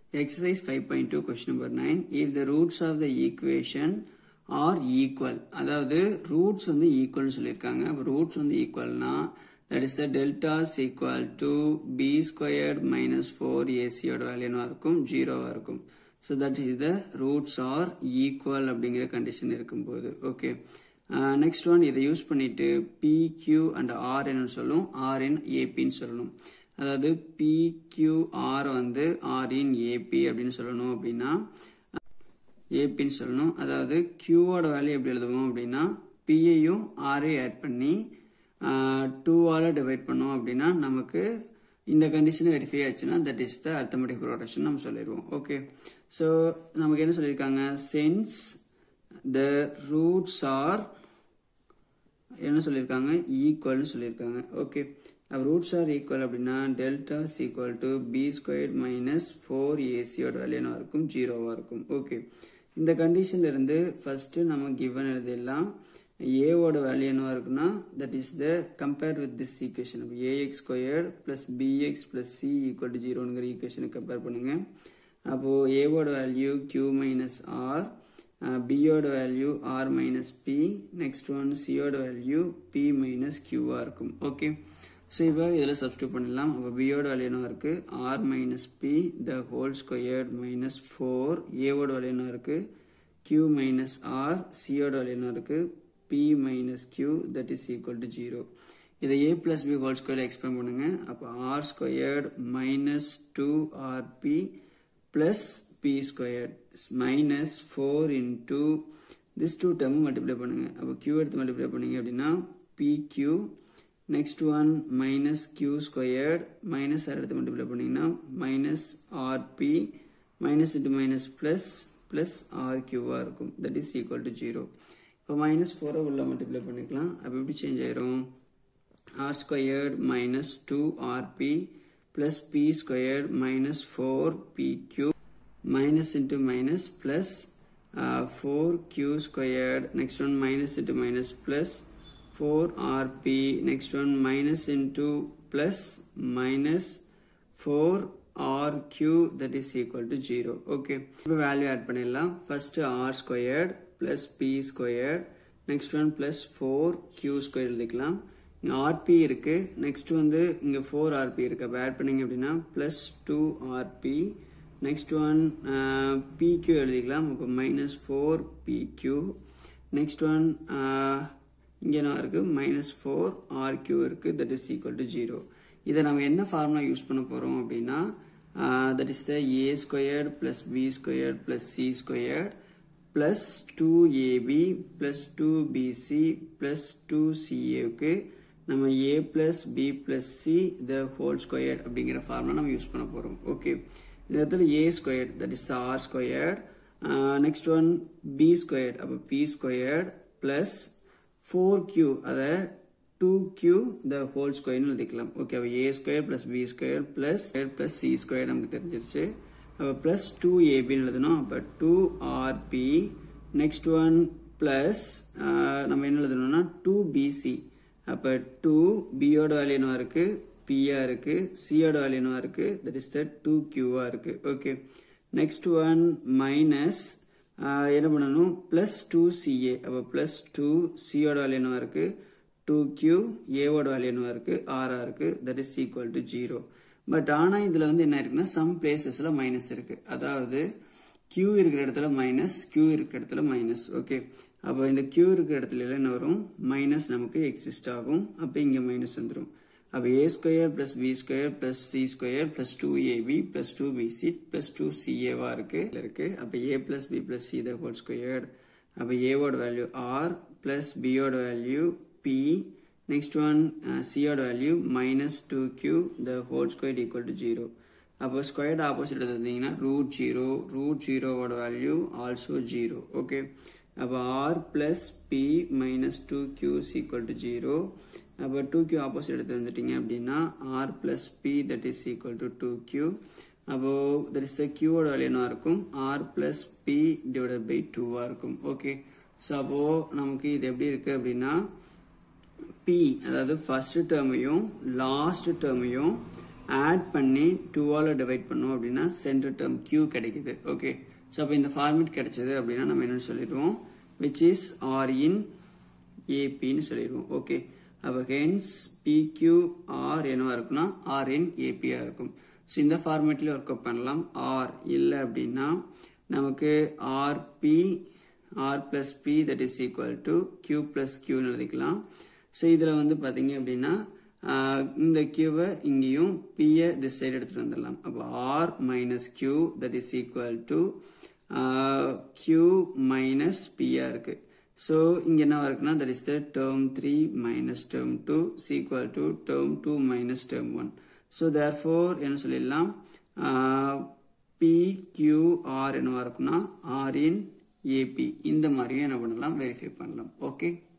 Exercise 5.2 question number 9. If the roots of the equation are equal, அதாவது roots வந்து equal சொல்லிருக்காங்க. Roots வந்து equalனா that is the delta is equal to b squared minus 4ac ஓட value என்ன இருக்கும் 0 இருக்கும். So that is the roots are equal அப்படிங்கிற condition இருக்கும்போது. Okay. Next one இதை யூஸ் பண்ணிட்டு p, q and r என்னன்னு சொல்லும், r in ap ன்னு சொல்லணும். அதாவது PQR வந்து R in AP அப்படின்னு சொல்லணும் அப்படின்னா AP ன்னு சொல்லணும். அதாவது Q ஓட வேல்யூ எப்படி எழுதுவோம் அப்படின்னா Pயையும் Rயையும் ஆட் பண்ணி 2 ஆல டிவைட் பண்ணோம் அப்படின்னா நமக்கு இந்த கண்டிஷன் வெரிஃபை ஆச்சுன்னா that is the arithmetic progression நம்ம சொல்லிடுவோம். ஓகே, ஸோ நமக்கு என்ன சொல்லியிருக்காங்க, சென்ஸ் த ரூட்ஸ் ஆர் என்ன சொல்லியிருக்காங்க ஈக்குவல்னு சொல்லியிருக்காங்க. ஓகே, roots are equal அப்படின்னா delta is equal to b squared minus 4ac ஓட வேல்யூ என்ன இருக்கும் 0 இருக்கும். ஓகே, இந்த கண்டிஷன்ல இருந்து ஃபர்ஸ்ட் நம்ம given எழுதிடலாம். a ஓட வேல்யூ என்ன இருக்குன்னா that is the compare with this equation ax squared plus bx plus c equal to 0 ங்கிற ஈக்குவேஷனை கம்பேர் பண்ணுங்க. அப்போ a ஓட value q minus r, b ஓட value r minus p, next one c ஓட value p minus q இருக்கும். Okay, so இப்போ இதில் substitute பண்ணலாம். அப்போ b ஓட வேல்யூ என்ன இருக்கு r minus p the whole squared minus 4, a ஓட வேல்யூ என்ன இருக்கு q minus r, c ஓட வேல்யூ என்ன இருக்கு p minus q that is equal to 0. இதை a plus b whole squared expand பண்ணுங்க. அப்போ r squared minus 2rp plus p squared minus 4 into this 2 term multiply பண்ணுங்க. அப்போ q எடுத்து multiply பண்ணீங்க அப்படின்னா pq, next one minus q squared minus r எடுத்து multiply பண்ணீங்கன்னா minus rp minus into minus plus plus rq இருக்கும். that is equal to 0. இப்போ minus 4 உள்ள மல்டிப்ளை பண்ணிக்கலாம். அப்போ எப்படி சேஞ்ச் ஆயிரும், r squared minus 2rp plus p squared minus 4pq minus into minus plus 4q squared, next one minus into minus plus 4rp, next one minus into plus minus 4rq that is equal to 0. Okay, இப்போ value add பண்ணிடலாம். First r squared plus p squared, next one plus 4q squared எழுதிக்கலாம். இங்கே rp இருக்கு, next வந்து இங்கே 4rp இருக்கு. அப்போ add பண்ணிங்க அப்படின்னா plus 2rp, next one pq எழுதிக்கலாம். அப்போ minus 4pq, next one இங்கே என்ன இருக்கு minus 4rq இருக்கு. that is equal to 0. இதை நம்ம என்ன ஃபார்முலா யூஸ் பண்ண போறோம் அப்படின்னா that is the a squared plus b squared plus c squared plus 2ab plus 2bc plus 2ca க்கு நம்ம a plus b plus c the whole squared அப்படிங்கிற formula நம்ம யூஸ் பண்ண போறோம். ஓகே, இந்த இடத்துல a squared that is r squared, next one b squared அப்போ p squared plus 4q அத 2q the whole square எழுதிக்கலாம். ஓகே, அப்போ a squared plus b squared plus c squared நமக்கு தெரிஞ்சிருச்சு. அப்போ plus 2ab எழுதணும். அப்போ 2rp, next one plus நம்ம என்ன எழுதணும்னா 2bc. அப்போ 2b ஓட வேல்யூ என்ன இருக்கு p இருக்கு, c ஓட வேல்யூ என்ன இருக்கு that is the 2q இருக்கு. ஓகே, next one minus என்ன பண்ணணும் plus 2ca. அப்போ plus 2c ஓட வேல்யூ என்ன இருக்கு 2q, a ஓட வேல்யூ என்ன இருக்கு r இருக்கு. that is equal to 0. But ஆனா இதுல வந்து என்ன இருக்குன்னா சம் பிளேசஸ்ல மைனஸ் இருக்கு. அதாவது q இருக்கிற இடத்துல மைனஸ், q இருக்கிற இடத்துல மைனஸ். ஓகே, அப்போ இந்த q இருக்கிற இடத்துல என்ன வரும் மைனஸ் நமக்கு எக்ஸிஸ்ட் ஆகும். அப்போ இங்க மைனஸ் வந்துடும். அப்போ a square plus b square plus c square plus 2ab plus 2bc plus 2ca வா இருக்கு. அப்போ a plus b plus c the whole squared. அப்போ a ஓட வேல்யூ r plus b ஓட value p, next one c ஓட value minus 2q the whole squared equal to 0. அப்போ squared opposite எடுத்தீங்கன்னா root 0 ஓட வேல்யூ also 0. ஓகே, அப்போ r plus p minus 2q is equal to 0. அப்போ 2q opposite எடுத்து வந்துட்டீங்க அப்படின்னா r plus p that is equal to 2q. அப்போ that is the q ஓட வேல்யூ என்ன இருக்கும் r plus p divided by 2 இருக்கும். ஓகே, ஸோ அப்போ நமக்கு இது எப்படி இருக்கு அப்படின்னா p அதாவது ஃபர்ஸ்ட் டேர்மையும் லாஸ்ட் டேர்மையும் ஆட் பண்ணி 2ஆல் டிவைட் பண்ணோம் அப்படின்னா சென்டர் டேர்ம் Q கிடைக்குது. ஓகே, ஸோ அப்போ இந்த ஃபார்மேட் கிடைச்சது அப்படின்னா நம்ம என்ன சொல்லிடுவோம், விச் இஸ் ஆர் இன் ஏபின்னு சொல்லிடுவோம். ஓகே, அப்போ ஹென்ஸ் PQR என்னவா இருக்குன்னா ஆர் இன் ஏபியாக இருக்கும். ஸோ இந்த ஃபார்மேட்லேயே ஒர்க் அவுட் பண்ணலாம். ஆர் இல்லை அப்படின்னா நமக்கு RP R plus P that is equal to Q plus கியூன்னு எழுதிக்கலாம். ஸோ இதில் வந்து பார்த்தீங்க அப்படின்னா இந்த கியூவை இங்கேயும் பியை திஸ் சைடு எடுத்துகிட்டு வந்துடலாம். அப்போ R minus Q that is equal to Q minus பியாக இருக்குது. ஸோ இங்கே என்ன இருக்குன்னா that is the term 3 minus term 2 is equal to term 2 minus term 1. So therefore என்ன சொல்லிடலாம், PQR என்னவா இருக்குன்னா ஆர் இன் ஏபி. இந்த மாதிரியும் என்ன பண்ணலாம், வெரிஃபை பண்ணலாம். ஓகே.